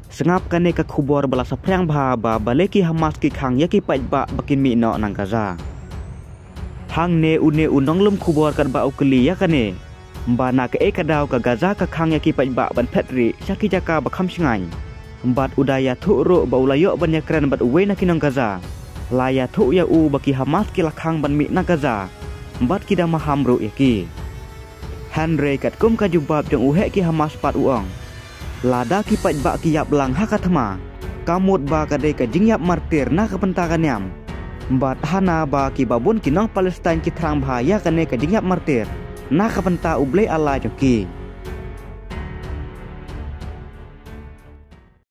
Sengap kane ka khubor bala saprang ba baleki Hamas ki khang yaki pajba bakin mi no nang Gaza. Hang ne une unong lum khubor kat ba ukli ya kane. Mba na ke ekadaw ka Gaza ka khang yaki pajba ban petri syaki jaka bakham singany. Mbat udaya thuro ba ulayo ban yakran bat uwe na kinang Gaza. Laya thu ya u baki Hamas ki lakhang ban mi na Gaza. Mbat kida mahamru yaki. Henry kat kum ka jubab jong uhe ki Hamas pat uang. Lada ki pajba ki yap lang hakatma. Kamut ba kadai ka jingyap martir na kapentakan yam. Mbat hana ba ki babun kinong Palestine ki terang bahaya kane ka jingyap martir. Na kapenta ublay Allah joki.